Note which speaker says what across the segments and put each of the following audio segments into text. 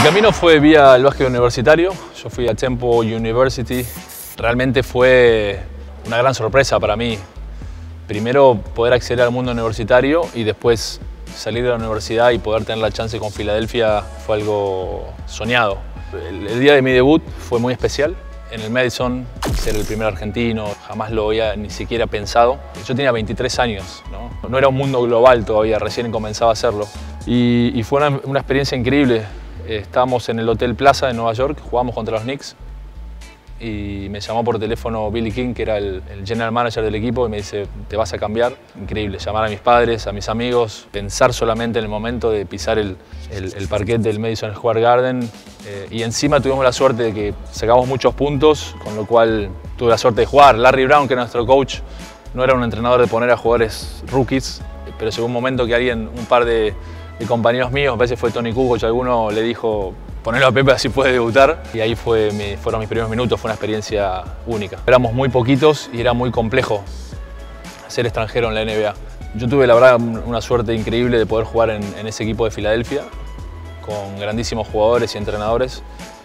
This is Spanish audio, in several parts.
Speaker 1: camino fue vía el básquet universitario. Yo fui a Temple University. Realmente fue una gran sorpresa para mí. Primero poder acceder al mundo universitario y después salir de la universidad y poder tener la chance con Filadelfia fue algo soñado. El día de mi debut fue muy especial. En el Madison, ser el primer argentino, jamás lo había ni siquiera pensado. Yo tenía 23 años, no era un mundo global todavía, recién comenzaba a hacerlo. Y fue una experiencia increíble. Estábamos en el Hotel Plaza de Nueva York, jugamos contra los Knicks y me llamó por teléfono Billy King, que era el general manager del equipo, y me dice, te vas a cambiar. Increíble, llamar a mis padres, a mis amigos, pensar solamente en el momento de pisar el parquet del Madison Square Garden. Y encima tuvimos la suerte de que sacamos muchos puntos, con lo cual tuve la suerte de jugar. Larry Brown, que era nuestro coach, no era un entrenador de poner a jugadores rookies, pero llegó un momento que un par de compañeros míos, a veces fue Tony Kukoc, alguno le dijo, ponelo a Pepe así puede debutar. Y ahí fueron mis primeros minutos, fue una experiencia única. Éramos muy poquitos y era muy complejo ser extranjero en la NBA. Yo tuve la verdad una suerte increíble de poder jugar en ese equipo de Filadelfia, con grandísimos jugadores y entrenadores.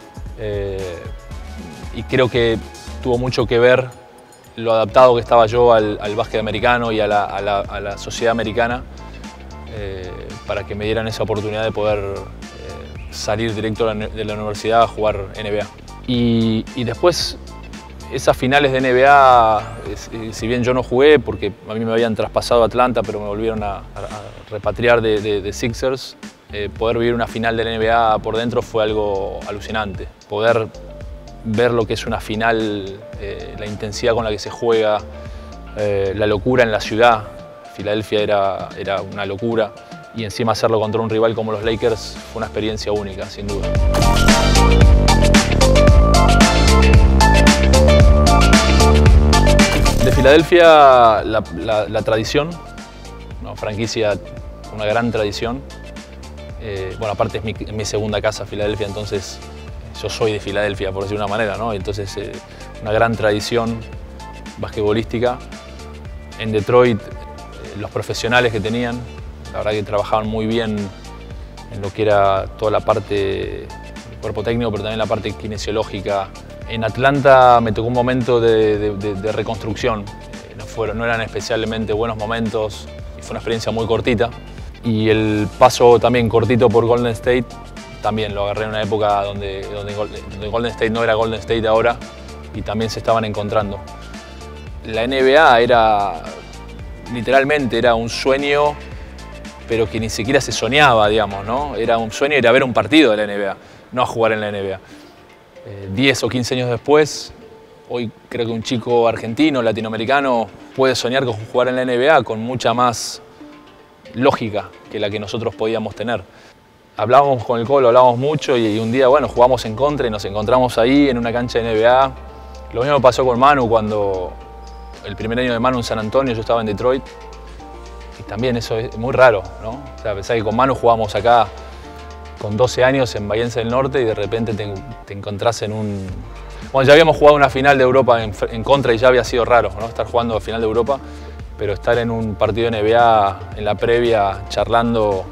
Speaker 1: Y creo que tuvo mucho que ver lo adaptado que estaba yo al básquet americano y a la sociedad americana, para que me dieran esa oportunidad de poder salir directo de la universidad a jugar NBA. Y después, esas finales de NBA, si bien yo no jugué, porque a mí me habían traspasado a Atlanta, pero me volvieron a repatriar de Sixers, poder vivir una final de la NBA por dentro fue algo alucinante. Poder ver lo que es una final, la intensidad con la que se juega, la locura en la ciudad. Filadelfia era una locura, y encima hacerlo contra un rival como los Lakers fue una experiencia única, sin duda. De Filadelfia, la tradición, una franquicia, una gran tradición. Bueno, aparte es mi segunda casa, Filadelfia, entonces yo soy de Filadelfia, por decirlo de una manera, ¿no? Entonces, una gran tradición basquetbolística. En Detroit, los profesionales que tenían, la verdad que trabajaban muy bien en lo que era toda la parte del cuerpo técnico, pero también la parte kinesiológica. En Atlanta me tocó un momento de reconstrucción. No eran especialmente buenos momentos y fue una experiencia muy cortita. Y el paso también cortito por Golden State, también lo agarré en una época donde Golden State no era Golden State ahora y también se estaban encontrando. La NBA literalmente era un sueño, pero que ni siquiera se soñaba, digamos, ¿no? Era un sueño ir a ver un partido de la NBA, no a jugar en la NBA. 10 o 15 años después, hoy creo que un chico argentino, latinoamericano, puede soñar con jugar en la NBA con mucha más lógica que la que nosotros podíamos tener. Hablábamos con el Colo, hablábamos mucho y un día, bueno, jugamos en contra y nos encontramos ahí en una cancha de NBA. Lo mismo pasó con Manu cuando el primer año de Manu en San Antonio, yo estaba en Detroit. Y también eso es muy raro, ¿no? O sea, pensá que con Manu jugábamos acá con 12 años en Bahiense del Norte y de repente te encontrás en un... Bueno, ya habíamos jugado una final de Europa en contra y ya había sido raro, ¿no? Estar jugando a final de Europa, pero estar en un partido de NBA en la previa, charlando,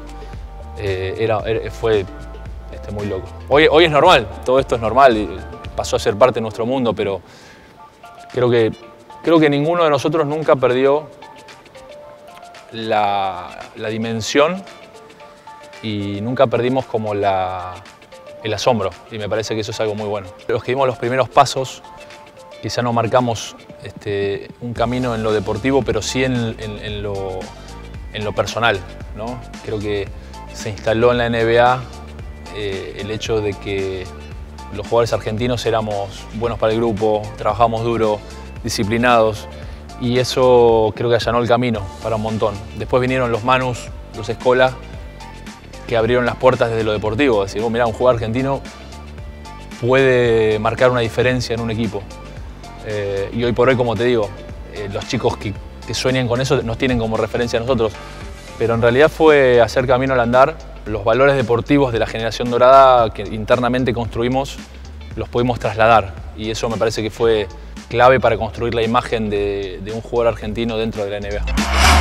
Speaker 1: fue muy loco. Hoy es normal, todo esto es normal y pasó a ser parte de nuestro mundo, pero creo que ninguno de nosotros nunca perdió la dimensión y nunca perdimos como el asombro, y me parece que eso es algo muy bueno. Los que dimos los primeros pasos, quizá no marcamos un camino en lo deportivo, pero sí en lo personal, ¿no? Creo que se instaló en la NBA el hecho de que los jugadores argentinos éramos buenos para el grupo, trabajábamos duro, disciplinados, y eso creo que allanó el camino para un montón. Después vinieron los Manus, los Escola, que abrieron las puertas desde lo deportivo. Decir, mirá, un jugador argentino puede marcar una diferencia en un equipo. Y hoy por hoy, como te digo, los chicos que sueñan con eso nos tienen como referencia a nosotros. Pero en realidad fue hacer camino al andar. Los valores deportivos de la generación dorada que internamente construimos los pudimos trasladar. Y eso me parece que fue clave para construir la imagen de un jugador argentino dentro de la NBA.